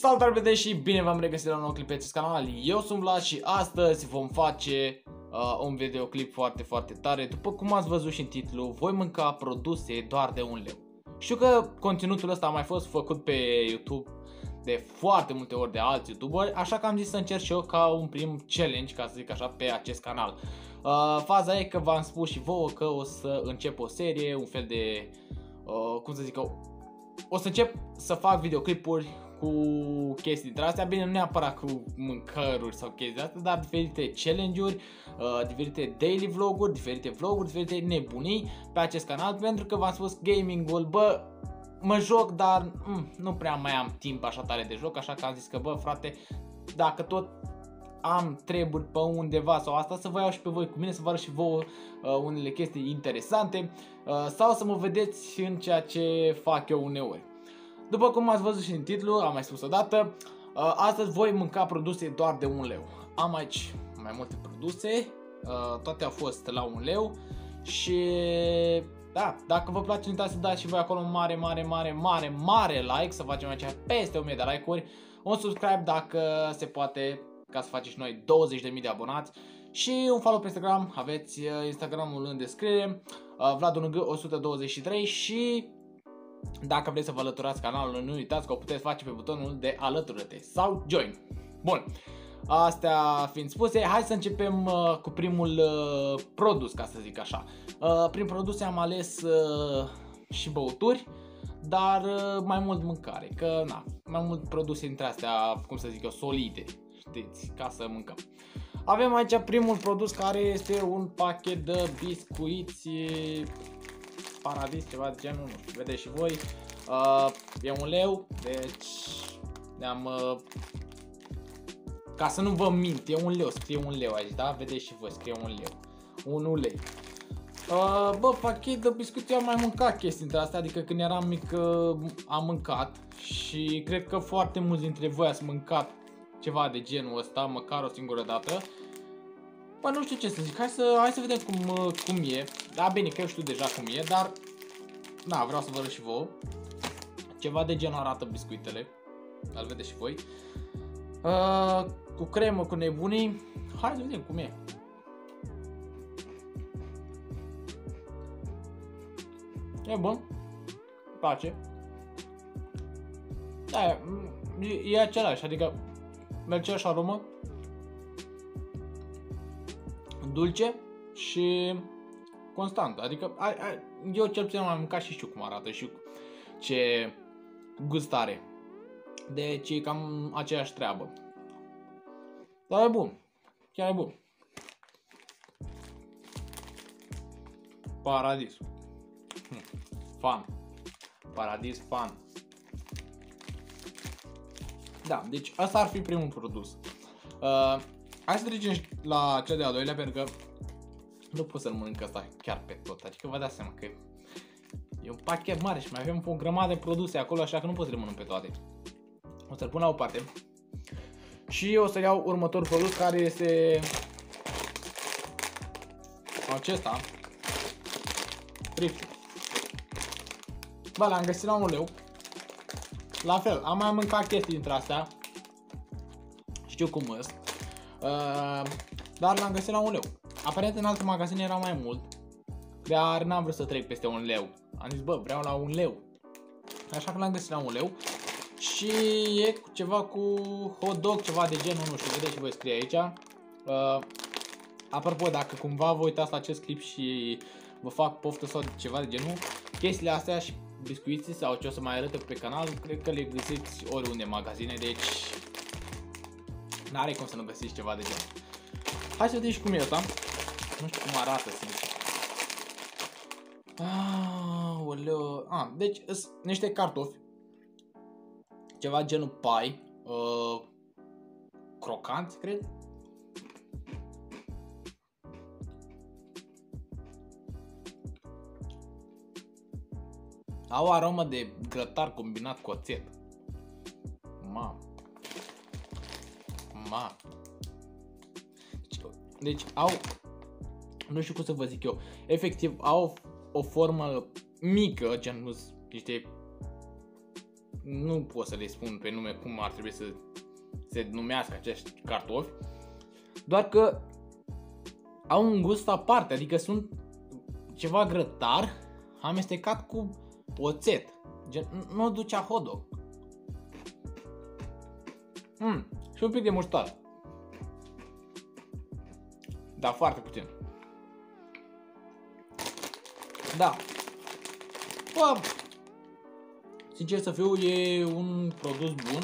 Salutare prieteni și bine v-am regăsit la un nou clip pe acest canal. Eu sunt Vlad și astăzi vom face un videoclip foarte tare. După cum ați văzut și în titlu, voi mânca produse doar de 1 leu. Știu că conținutul ăsta a mai fost făcut pe YouTube de foarte multe ori de alți youtuberi, așa că am zis să încerc și eu ca un prim challenge, ca să zic așa, pe acest canal. Faza e că v-am spus și vouă că o să încep o serie, un fel de, cum să zic eu, o să încep să fac videoclipuri cu chestii dintre astea, bine, nu neapărat cu mâncăruri sau chestii astea, dar diferite challenge-uri, diferite daily vloguri, diferite vloguri, diferite nebunii pe acest canal, pentru că v-am spus gaming-ul, bă, mă joc, dar nu prea mai am timp așa tare de joc, așa că am zis că, bă, frate, dacă tot am treburi pe undeva sau asta, să vă iau și pe voi cu mine, să vă arăt și vouă unele chestii interesante sau să mă vedeți în ceea ce fac eu uneori. După cum ați văzut și în titlu, am mai spus o dată, astăzi voi mânca produse doar de 1 leu. Am aici mai multe produse, toate au fost la 1 leu și da, dacă vă place, nu uitați să dați și voi acolo un mare like, să facem aici peste 1000 de like-uri, un subscribe dacă se poate, ca să facem și noi 20.000 de abonați și un follow pe Instagram, aveți Instagramul în descriere, Vlad1G123 și dacă vreți să vă alăturați canalului, nu uitați că o puteți face pe butonul de alătură-te sau join. Bun, astea fiind spuse, hai să începem cu primul produs, ca să zic așa. Prin produse am ales și băuturi, dar mai mult mâncare, că na, mai mult produse dintre astea, cum să zic eu, solide, știți, ca să mâncăm. Avem aici primul produs, care este un pachet de biscuiți Paradis, ceva de genul, nu știu, vedeți și voi. E 1 leu, deci ne-am, ca să nu vă mint, e 1 leu, scrie 1 leu aici, da? Vedeți și voi, scrie 1 leu, 1 lei. Bă, pachet de biscuiți, eu am mai mâncat chestii dintre astea, adică când eram mic am mâncat și cred că foarte mulți dintre voi ați mâncat ceva de genul ăsta, măcar o singură dată. Bă, nu știu ce să zic, hai să vedem cum e. Da, bine, că eu știu deja cum e, dar da, vreau să vă arăt și vouă. Ceva de genul arată biscuitele, îl vedeți și voi. Cu cremă, cu nebunii. Hai să vedem cum e. E bun, îmi place. Da, e același, adică merge așa aromă, dulce și constant, adică eu cel puțin am mâncat și știu cum arată și ce gust are, deci e cam aceeași treabă, dar e bun, chiar e bun. Paradis, fan, Paradis fan. Da, deci asta ar fi primul produs. Hai să trecem la cel de-al doilea, pentru că nu pot să-l mănânc asta chiar pe tot, adică vă dați seama că e un pachet mare și mai avem o grămadă de produse acolo, așa că nu pot să le mănânc pe toate. O să-l pun la o parte și o să iau următorul produs, care este acesta, Friflu. Bă, l-am găsit la 1 leu. La fel, am mai mâncat chestii dintre astea, știu cum îs, dar l-am găsit la 1 leu. Aparent în alte magazine era mai mult, dar n-am vrut să trec peste 1 leu. Am zis, bă, vreau la 1 leu. Așa că l-am găsit la 1 leu. Și e ceva cu hot dog, ceva de genul, nu știu, vedeți și voi, scrie aici. Apropo, dacă cumva vă uitați la acest clip și vă fac poftă sau ceva de genul, chestiile astea și biscuiții sau ce o să mai arăt pe canal, cred că le găsiți oriunde în magazine, deci n-are cum să nu găsiți ceva de genul. Hai să vedem și cum e ăsta. Nu știu cum arată, sincer. Deci sunt niște cartofi, ceva genul pai, crocanți, cred. Au aromă de grătar combinat cu oțet. Mamă. Deci au, nu știu cum să vă zic eu, efectiv au o formă mică, gen niște nu pot să le spun pe nume cum ar trebui să se numească acești cartofi, doar că au un gust aparte, adică sunt ceva grătar amestecat cu oțet, gen, nu ducea hot dog. Și un pic de muștar, dar foarte puțin. Da. Bă, sincer să fiu, e un produs bun,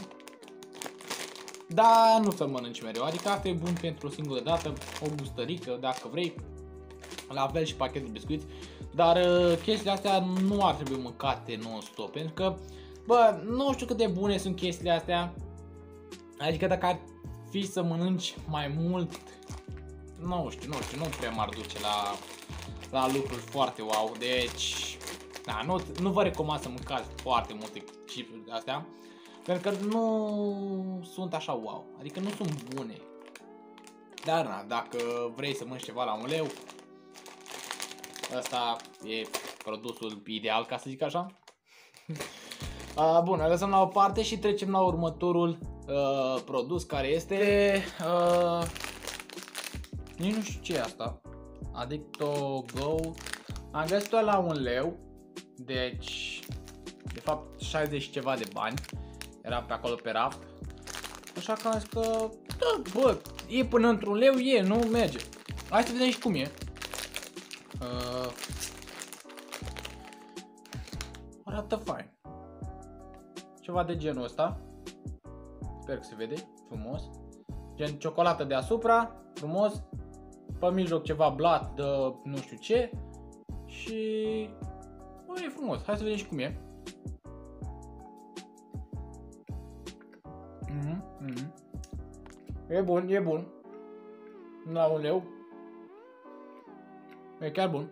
dar nu să mănânci mereu, adică asta e bun pentru o singură dată, o gustărică dacă vrei, la fel și pachetul de biscuiți, dar chestiile astea nu ar trebui mâncate non-stop, pentru că, bă, nu știu cât de bune sunt chestiile astea, adică dacă ar fi să mănânci mai mult, nu știu, nu prea m-ar duce la lucruri foarte wow, deci, da, nu vă recomand să mâncați foarte multe chipsuri de astea, pentru că nu sunt așa wow, adică nu sunt bune. Dar na, dacă vrei să mănânci ceva la 1 leu, ăsta e produsul ideal, ca să zic așa. Bun, lăsăm la o parte și trecem la următorul produs, care este nici nu știu ce e asta. Addicto Go. Am găsit-o la 1 leu, deci de fapt 60 și ceva de bani era pe acolo pe raft. Așa că am zis că da, bă, e până într-1 leu, nu merge. Hai să vedem și cum e. Arată fain. Ceva de genul ăsta. Sper că se vede frumos. Gen ciocolată deasupra, frumos. Pe mijloc ceva blat de nu știu ce. Și bă, e frumos. Hai să vedem și cum e. E bun, e bun. La 1 leu. E chiar bun.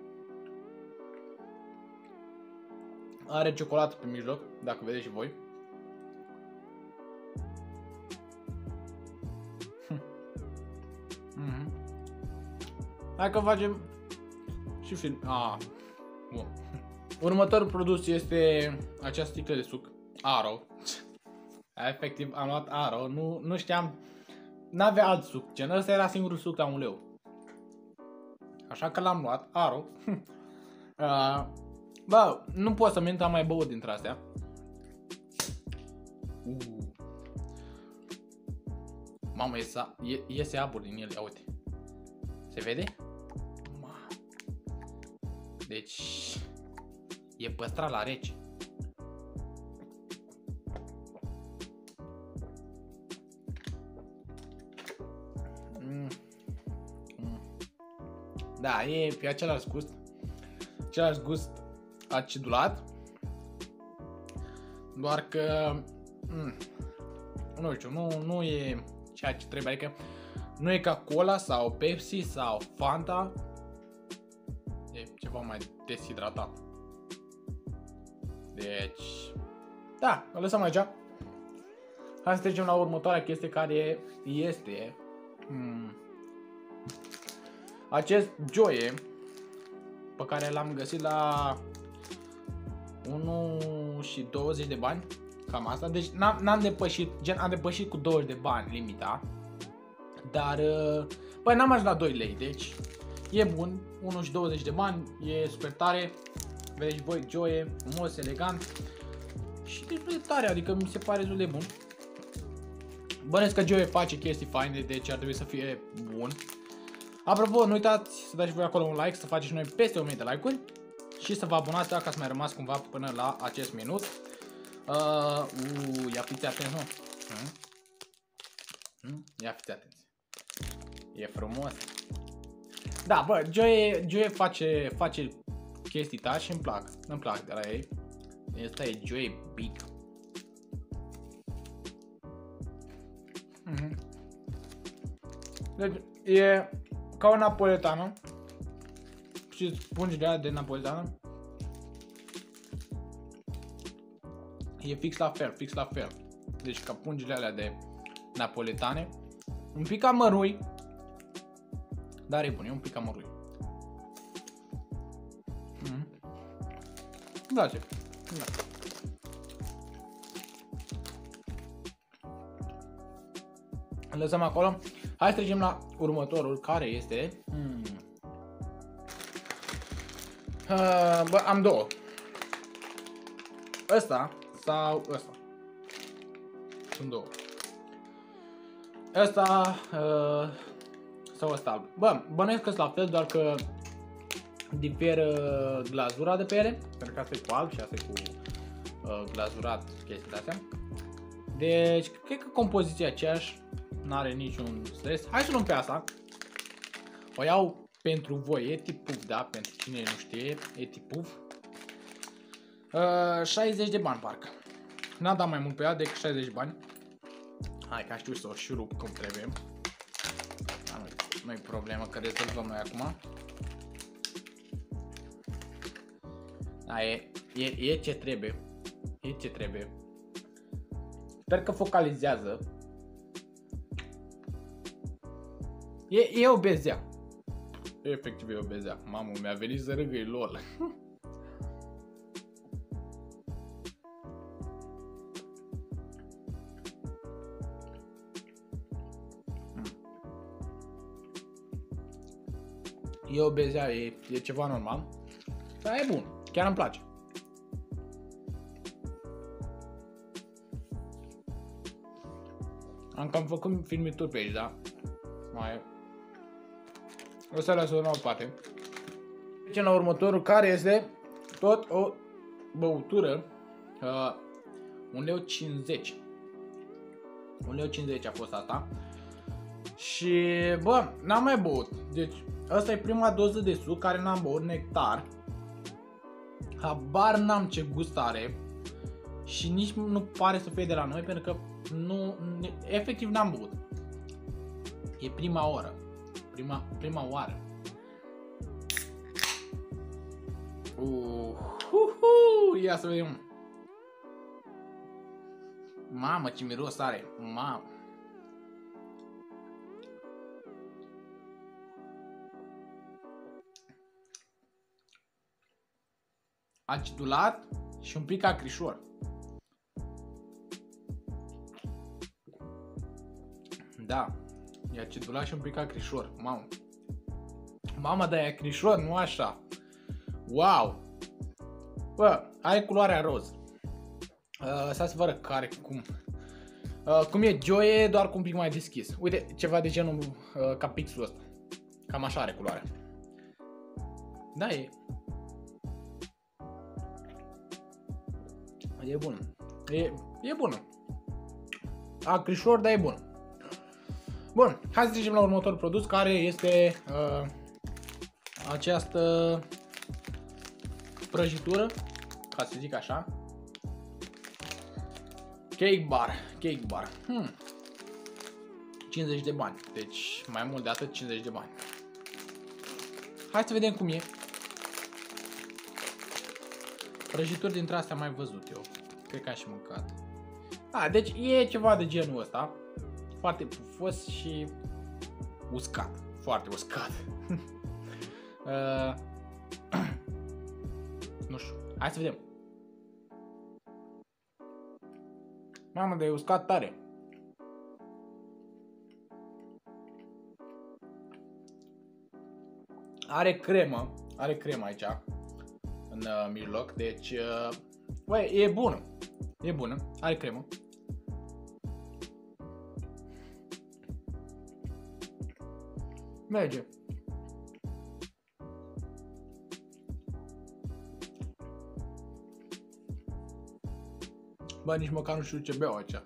Are ciocolată pe mijloc, dacă vedeți și voi. Hai că facem și film. Bun. Următorul produs este această sticlă de suc Aro. Efectiv am luat Aro, nu știam, n-avea alt suc, gen ăsta era singurul suc la 1 leu. Așa că l-am luat, Aro. Bă, nu pot să mint, am mai băut dintre astea. Mamă, iese abur din ele, uite. Se vede? Deci e păstrat la rece. Da, e pe același gust acidulat, doar că nu știu, nu e ceea ce trebuie, adică nu e ca Cola sau Pepsi sau Fanta, e ceva mai deshidratat. Deci, da, o lăsăm aici. Hai să trecem la următoarea chestie, care este acest Joye pe care l-am găsit la 1,20 de bani, cam asta, deci n-am depășit, gen am depășit cu 20 de bani limita, dar băi, n-am ajuns la 2 lei, deci e bun, 1,20 de bani, e super tare, vedeți voi, Joye, frumos, elegant și destul de tare, adică mi se pare destul de bun. Bănesc că Joye face chestii faine, deci ar trebui să fie bun. Apropo, nu uitați să dați voi acolo un like, să faceți și noi peste 1000 de like-uri și să vă abonați dacă ați mai rămas cumva până la acest minut. Ia fiți atenți, nu? Ia fiți atenți. E frumos. Da, bă, Joye face chestii tari și îmi plac de la ei. Asta e Joye Big. Deci e ca o napoletană și spungile alea de napoletană e fix la fel, deci ca pungile alea de napoletane, un pic amărui, dar e bun, e un pic amărui. Îmi place. Da. Îl lăsăm acolo. Hai să trecem la următorul, care este... Bă, am două. Ăsta sau ăsta. Sunt două. Ăsta sau ăsta alb. Bă, bănuiesc că sunt la fel, doar că diferă glazura de pe ele. Pentru că asta e cu alb și asta e cu glazurat, chestii de astea. Deci, cred că compoziția aceeași, n-are niciun stres. Hai să luăm pe asta. O iau pentru voi, Etipuf, da? Pentru cine nu știe, Etipuf. 60 de bani, parcă. N-am dat mai mult pe ea decât 60 de bani. Hai că știu să o șurup cum trebuie. Nu-i problemă, că rezolvăm noi acum. Da, e ce trebuie. E ce trebuie. Sper că focalizează. E o bezea. Efectiv e o bezea. Mamă, mi-a venit să râgă, lol. E o bezea, e ceva normal. Dar e bun, chiar îmi place. Am cam făcut filmituri pe aici, da? Mai o să las o nouă parte. Trecem la următorul, care este tot o băutură. 1,50 €. 1,50 € a fost asta. Și bă, n-am mai băut. Deci asta e prima doză de suc care n-am băut, nectar. Habar n-am ce gust are. Și nici nu pare să fie de la noi, pentru că efectiv n-am băut. E prima oră. Prima oară. Ia să vedem. Mamă, ce miros are. Mamă. Acidulat și un pic acrișor. Da, e acidulat și un pic acrișor. Mamă. Mamă, dar e acrișor, nu așa. Wow. Bă, are culoarea roz. Să vă arăt care, cum e Joy, doar cu un pic mai deschis. Uite, ceva de genul ca pixul ăsta. Cam așa are culoarea. Da, e bună. E bună. Acrișor, dar e bună. Bun, hai să trecem la următorul produs, care este această prăjitură, ca să zic așa. Cake bar. 50 de bani. Deci mai mult de atât, 50 de bani. Hai să vedem cum e. Prăjituri dintre astea am mai văzut eu. Cred că am și mâncat. Deci e ceva de genul ăsta. Foarte pufos și uscat. Foarte uscat. Nu știu. Hai să vedem. Mamă, de uscat tare. Are cremă aici în mijloc, deci băi, e bună. E bună, are cremă. Merge. Bă, nici măcar nu știu ce beau aici.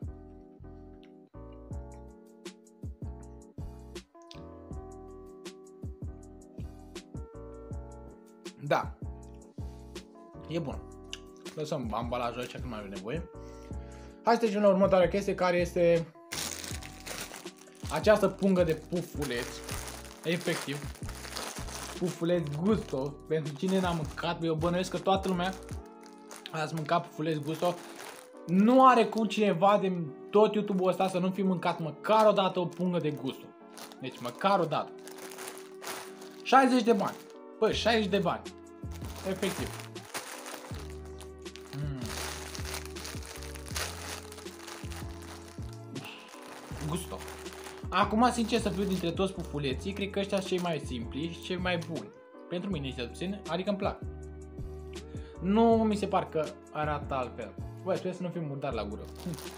Da. E bun. Lăsăm ambalajul aici, că nu mai avem nevoie. Hai să trecem la următoarea chestie, care este această pungă de pufuleți. Efectiv. Pufuleți Gusto. Pentru cine n-a mâncat, eu bănuiesc că toată lumea ați mâncat pufuleți Gusto. Nu are cum cineva din tot YouTube-ul ăsta să nu fi mâncat măcar o dată o pungă de Gusto. Deci măcar o dată. 60 de bani. Păi, 60 de bani. Efectiv. Gusto. Acum, sincer să fiu, dintre toți pufuleții, cred că ăștia sunt cei mai simpli și cei mai buni. Pentru mine, cel puțin, adică îmi plac. Nu mi se par că arată altfel. Băi, trebuie să nu fim murdari la gură.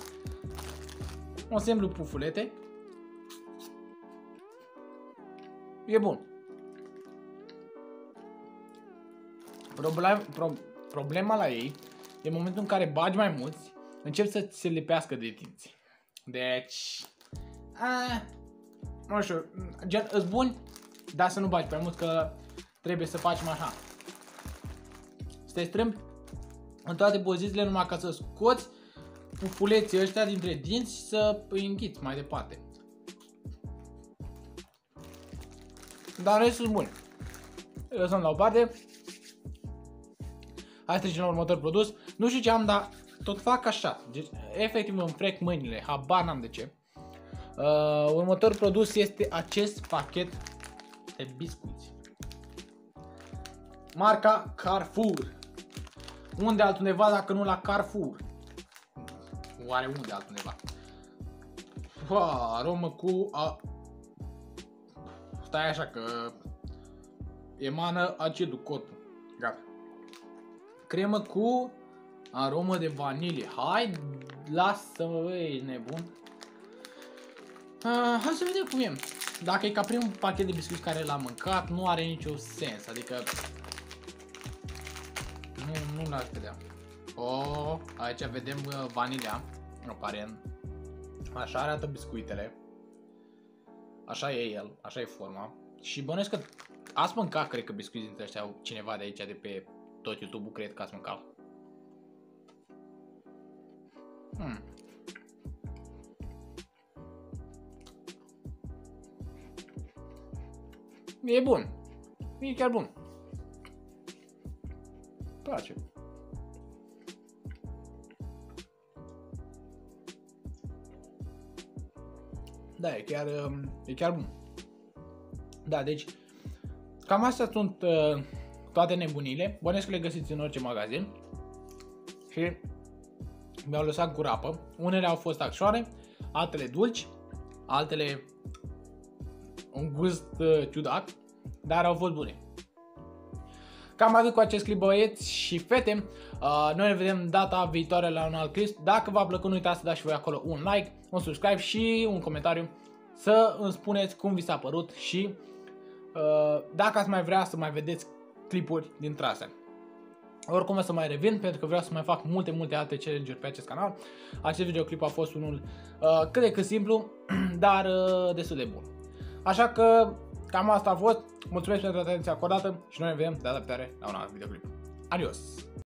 Un simplu pufulete. E bun. Problema la ei e în momentul în care bagi mai mulți, încep să ți se lipească de dinți. Deci... nu știu, gen, îs buni, dar să nu bagi prea mult, că trebuie să facem așa. Să te strâmbi în toate pozițiile numai ca să scoți pufuleții ăștia dintre dinți și să îi înghiți mai departe. Dar restul sunt buni. Lăsăm la o parte. Hai să trecem la următorul produs. Nu știu ce am, dar tot fac așa. Deci, efectiv îmi frec mâinile. Habar n-am de ce. Următorul produs este acest pachet de biscuiți. Marca Carrefour. Unde altundeva dacă nu la Carrefour? Oare unde altundeva? Aromă cu... Stai așa că... emană acidul corpul. Gata. Cremă cu aromă de vanilie. Hai, lasă-mă, ești nebun. Hai să vedem cum e. Dacă e ca primul pachet de biscuiți care l-am mâncat, nu are niciun sens. Adică... Nu l-aș vedea. Aici vedem vanilia. Aparent. Așa arată biscuitele. Așa e el. Așa e forma. Și bănuiesc că ați mâncat, cred că, biscuiți dintre ăștia. Cineva de aici, de pe tot YouTube-ul, cred că ați mâncat. E bun. E chiar bun. Place. Da, e chiar bun. Da, deci cam astea sunt toate nebunile. Bănuiesc că le găsiți în orice magazin. Și mi-au lăsat cu rapă. Unele au fost acșoare, altele dulci, altele un gust ciudat, dar au fost bune. Cam atât cu acest clip, băieți și fete. Noi ne vedem data viitoare la un alt clip. Dacă v-a plăcut, nu uitați să dați și voi acolo un like, un subscribe și un comentariu să îmi spuneți cum vi s-a părut și dacă ați mai vrea să mai vedeți clipuri dintre astea. Oricum o să mai revin pentru că vreau să mai fac multe alte challenge-uri pe acest canal. Acest videoclip a fost unul cât de cât simplu, dar destul de bun. Așa că cam asta a fost. Mulțumesc pentru atenția acordată și noi ne vedem data viitoare la un alt videoclip. Adios!